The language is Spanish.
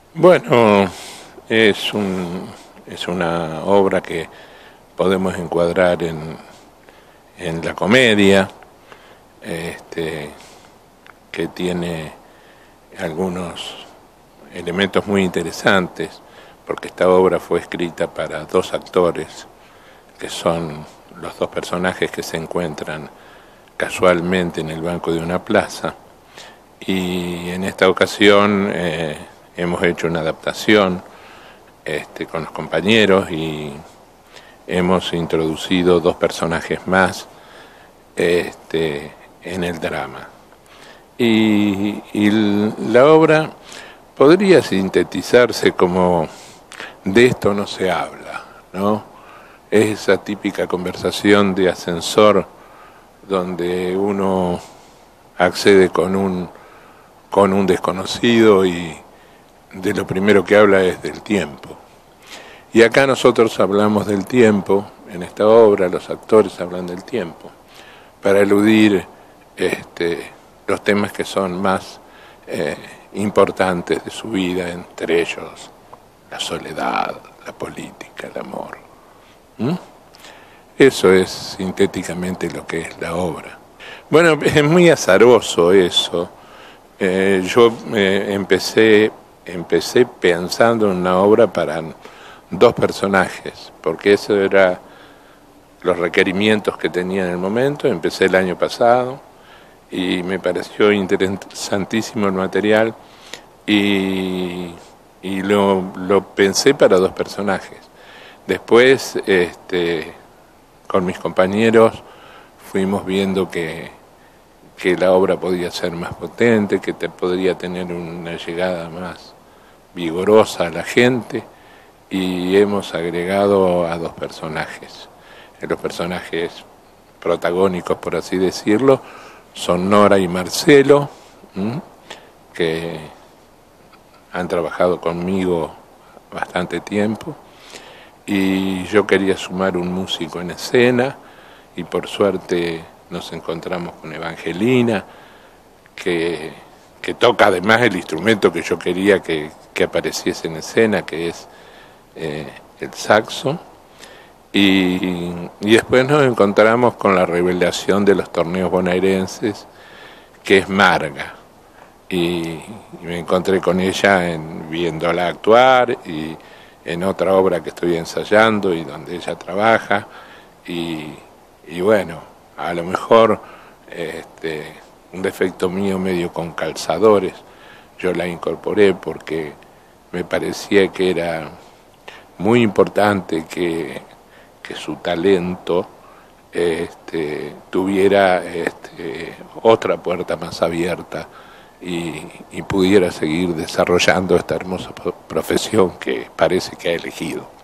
Bueno, es una obra que podemos encuadrar en la comedia, este, que tiene algunos elementos muy interesantes, porque esta obra fue escrita para dos actores, que son los dos personajes que se encuentran casualmente en el banco de una plaza, y en esta ocasión hemos hecho una adaptación con los compañeros y hemos introducido dos personajes más en el drama. Y la obra podría sintetizarse como de esto no se habla, ¿no? Es esa típica conversación de ascensor donde uno accede con un desconocido y de lo primero que habla es del tiempo. Y acá nosotros hablamos del tiempo, en esta obra los actores hablan del tiempo, para eludir los temas que son más importantes de su vida, entre ellos la soledad, la política, el amor. ¿Mm? Eso es sintéticamente lo que es la obra. Bueno, es muy azaroso eso. Yo empecé pensando en una obra para dos personajes, porque eso era los requerimientos que tenía en el momento. Empecé el año pasado y me pareció interesantísimo el material y lo pensé para dos personajes. Después, con mis compañeros fuimos viendo que la obra podía ser más potente, que podría tener una llegada más vigorosa a la gente, y hemos agregado a dos personajes. Los personajes protagónicos, por así decirlo, son Nora y Marcelo, que han trabajado conmigo bastante tiempo, y yo quería sumar un músico en escena, y por suerte nos encontramos con Evangelina, que toca además el instrumento que yo quería que apareciese en escena, que es el saxo. Y después nos encontramos con la revelación de los torneos bonaerenses, que es Marga. Y me encontré con ella viéndola actuar y en otra obra que estoy ensayando y donde ella trabaja. Y bueno, a lo mejor un defecto mío medio con calzadores, yo la incorporé porque me parecía que era muy importante que su talento tuviera otra puerta más abierta y pudiera seguir desarrollando esta hermosa profesión que parece que ha elegido.